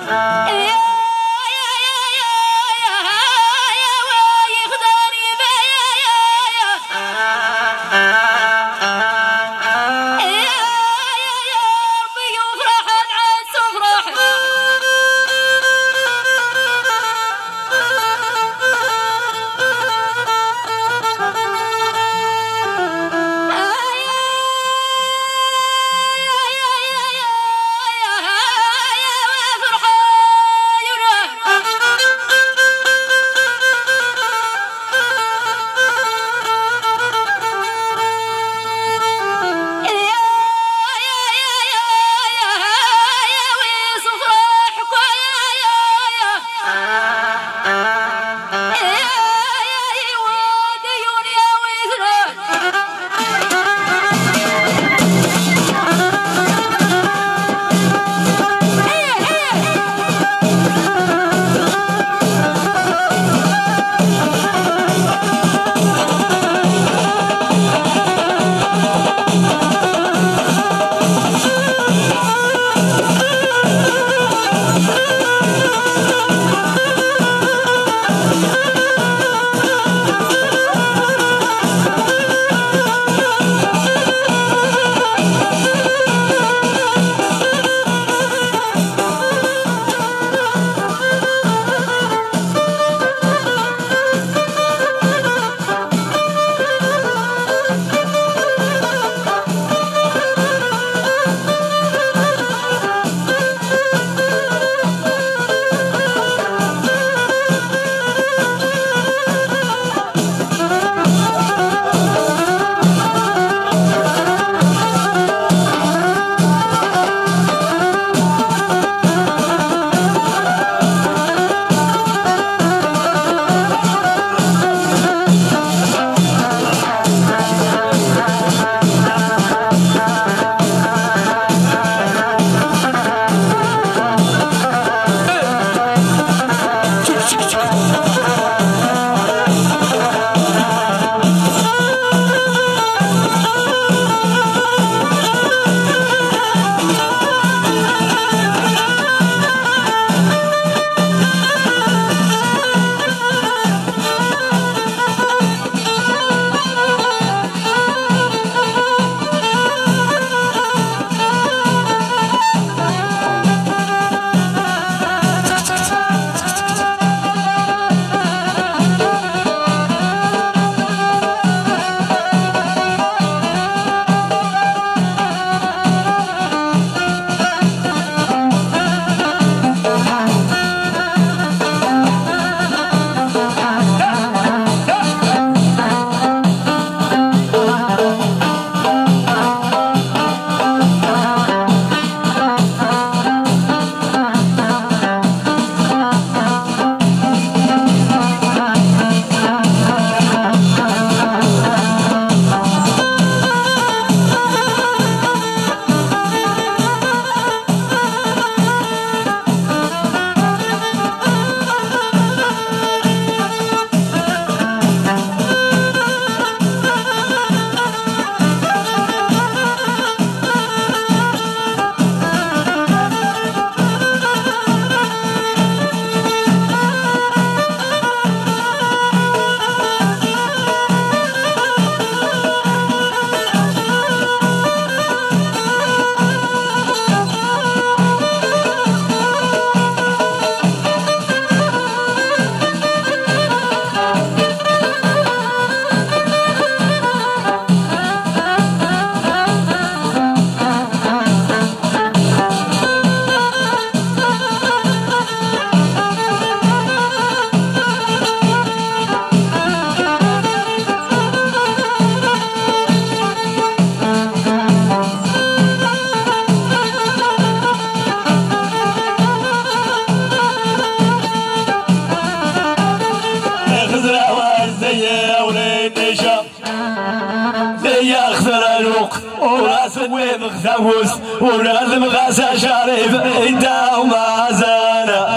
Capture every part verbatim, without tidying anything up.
وين مغثوس ولازم غاسة شريف انت وما زانا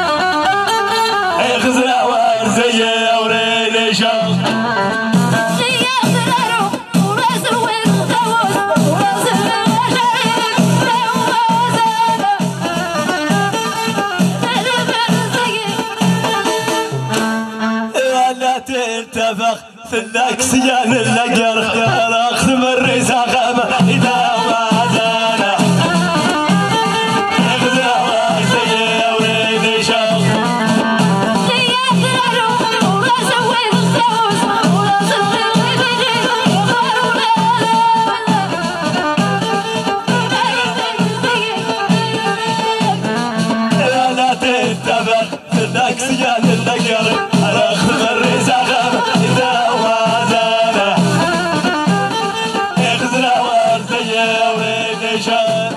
غزنا وارزية وريني شاق تتفق ثلاك سيان اللقر رخ مريسا غامة إذا ما زانا اغزا وارزي وريد شاق لا تتفق ثلاك سيان اللقر رخ مريسا غامة إذا ما زانا اغزا وارزي وريد شاق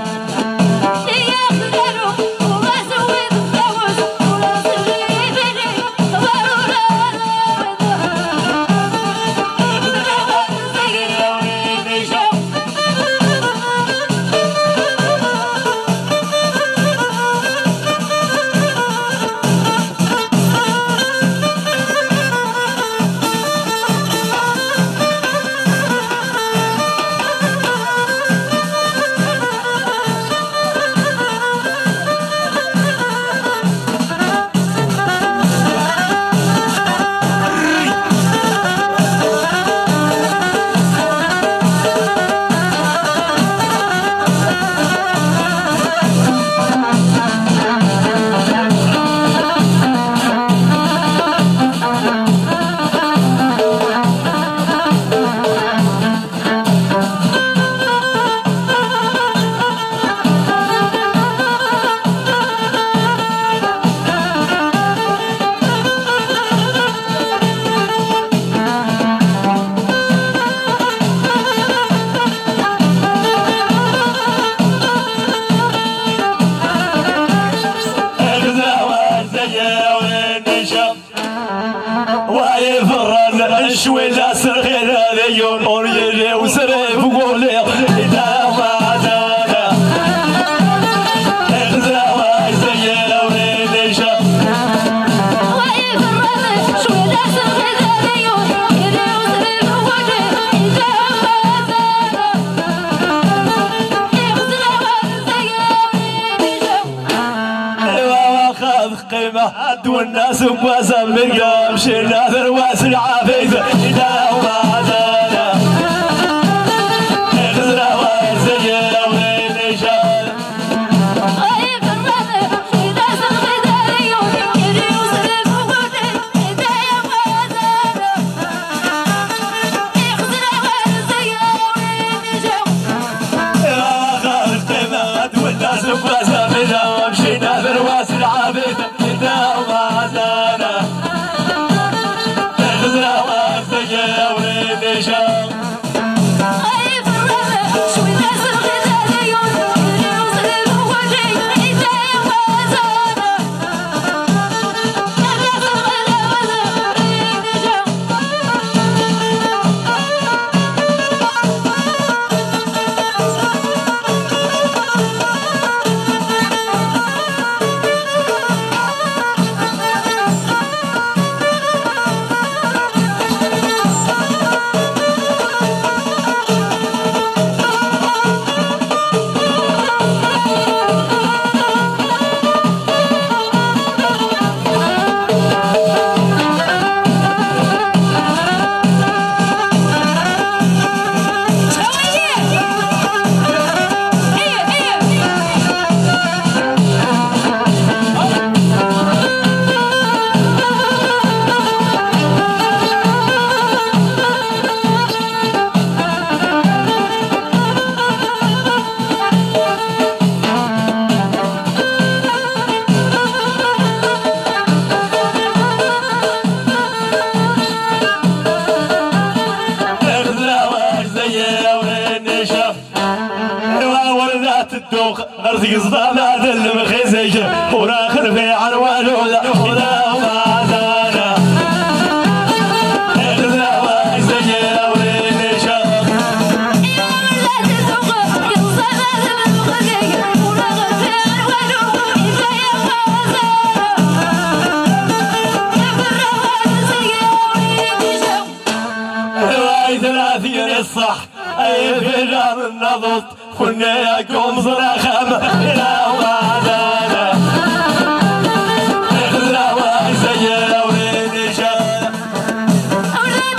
شوي لا سرغير هذيون أوريلي وسريف وقولي إذا ما زانا اغزا وارزي وريد شاق واقف الرمل شوي لا سرغير هذيون أوريلي وسريف وقولي إذا ما زانا اغزا وارزي وريد شاق ايوا واخذ قيمة عد والناس بواسم من قام شينا ذرواس العافيف إذا ما زانا اغزا وارزي وريد شاق واقف الرمل شوي لا سرغير هذيون أوريلي وسريف وقولي إذا ما زانا اغزا وارزي وريد شاق واخذ قيمة عد والناس بواسم من قام شينا ذرواس العافيف إذا ما زانا اغزا وارزي وريد شاق واقف الرمل شوي لا سرغير هذيون أوريلي وسريف وقولي إذا ما زانا اغزا وارزي وريد شاق الدوخ غرزي صدام هذا المخزي وراخر في عنوان ولا ما زانا اغزا وارزي وريد شاق ثلاثين الصح اي فجار النضط كنا يقوم صراخم الى وعدانا اغزا وارزي وريد شاق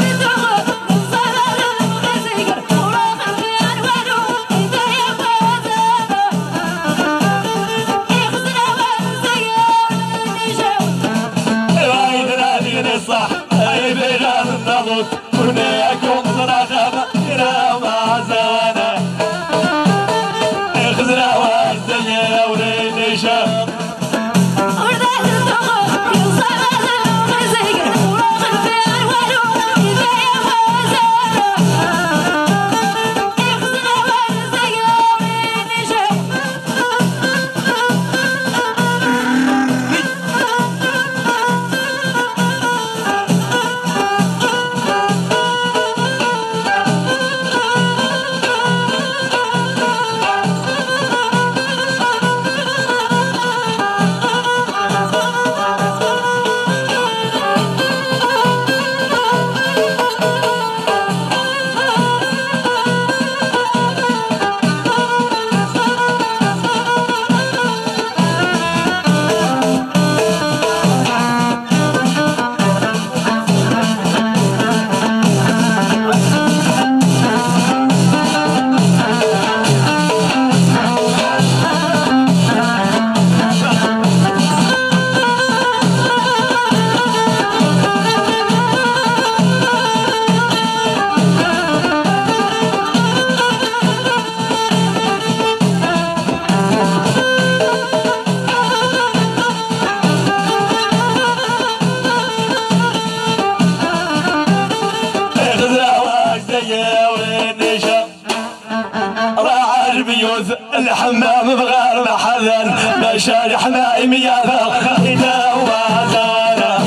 الحمام بغير محذن مشاري حمايم يا إذا وعدانا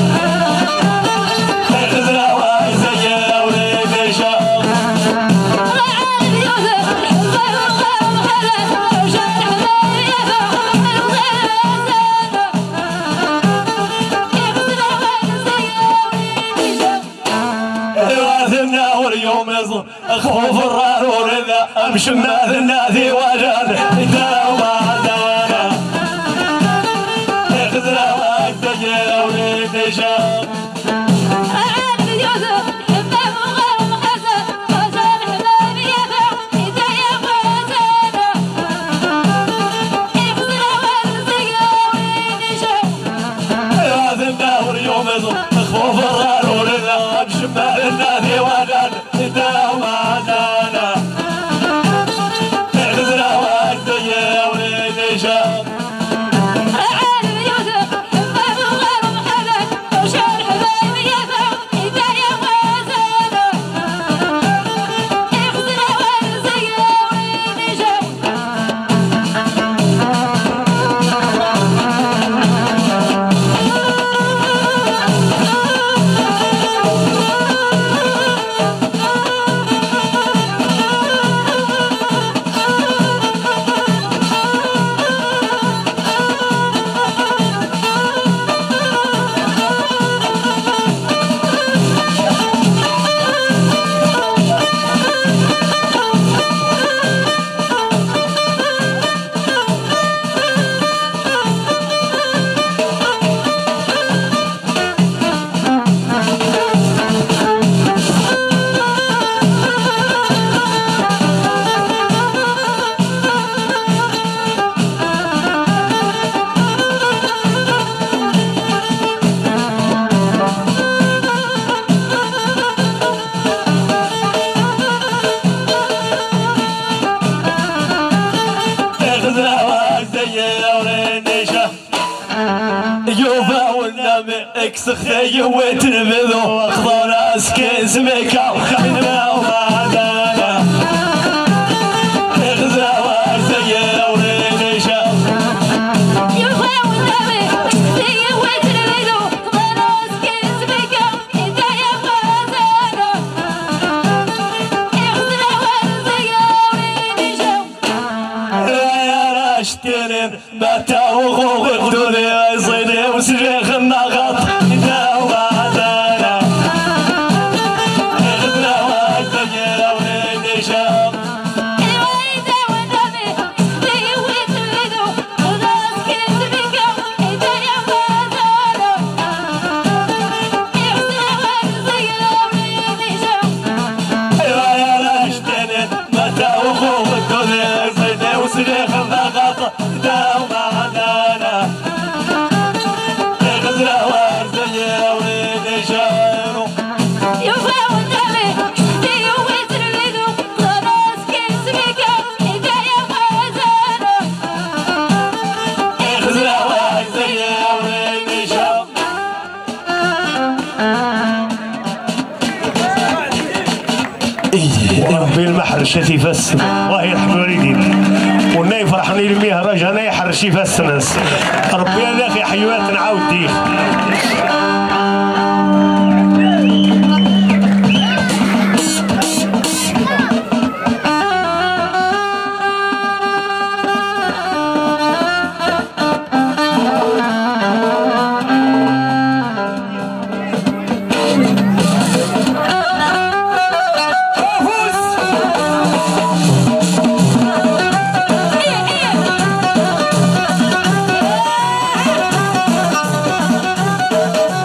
خذنا وزينا وليد شاف واثنا واليوم يصل خوف الرارور إذا أمشي ماذنا ذي وجل إذا وعدانا خذنا وزينا وليد شاف خوف الرارور إذا أمشي ماذنا ذي وجل إذا وعدانا خذنا وزينا وليد شاف يوفا والنبي اكسخي وتنبذو خضونا اسكي سميكا وخينا ومعدانا اغزا وارزينا وليد شاف يوفا والنبي اكسخي وتنبذو خضونا اسكي سميكا وخينا ومعدانا اغزا وارزينا وليد شاف يا راشتين باتا وغوغ الدنيا يصيدي وسريخ النغط إذا وعدانا خذنا وزينا وليد شاف الوالدة والنبي اكسخي وتنبذو خضونا اسكي سميكا وخينا ومعدانا اغزا وارزينا وليد شاف يا راشتين باتا وغوغ الدنيا يصيدي وسريخ النغط إذا وعدانا خذنا وزينا وليد شاف يوفا والنبي اكسخي وتنبذو خضونا اسكي سميكا وخينا ومعدانا خذنا وزينا وليد شاف ربي المحرشة يفسن الله يرحم والدين والناي فرحني المياه رجع ناي حرش يفسن ربي يا اخي حيوات نعاود ديك Yeah.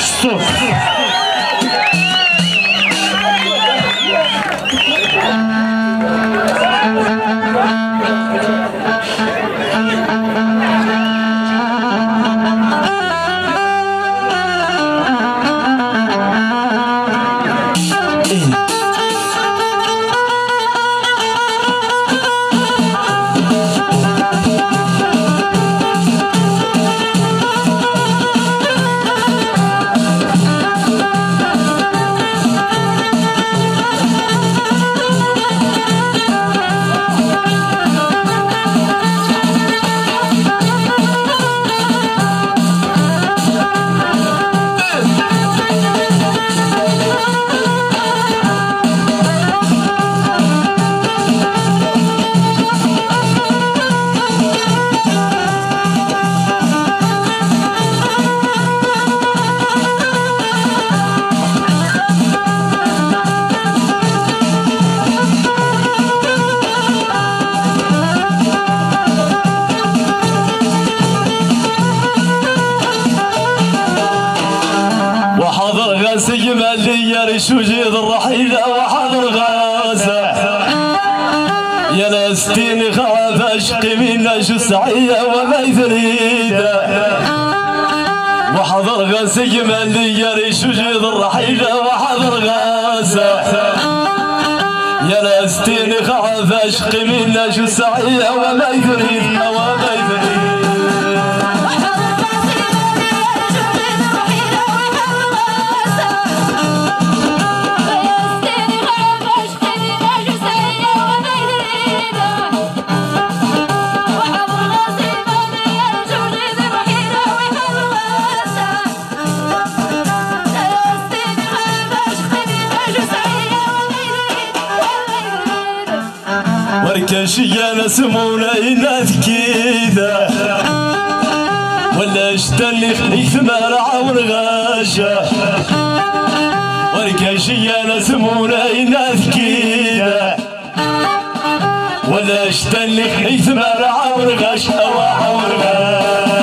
الصوت. وجيد الرحيلة وحضر غاسة يا لاستين خاف اشقي من السعية وما يفريده وحضر غاسة يمال لي ريش وجيد الرحيلة وحضر غاسة يا لاستين خاف اشقي من السعية وما يفريد وما يفريد وركشي انا سمونا يناث كذا ولا اشتني خليك ثمار عور غاشة وركشي انا سمونا يناث كذا ولا اشتني خليك ثمار عور غاشة وعور غاشة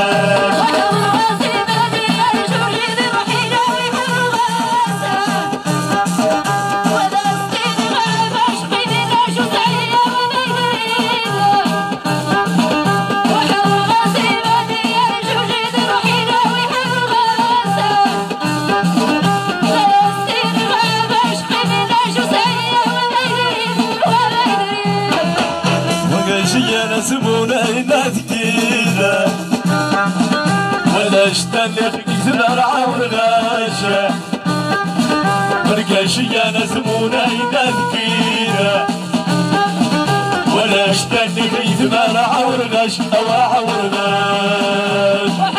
سمونا يناث كذا ولا اشتني خليك ثمار عور غاشة ورقاشي انا سمونا يناث كذا ولا اشتني خليك ثمار عور غاشة وعور غاشة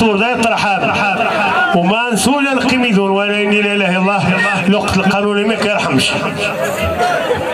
منصور ذا الطرحاب وما نسول القميدون ولا إني لا إله إلا الله الوقت القانوني ما كيرحمش.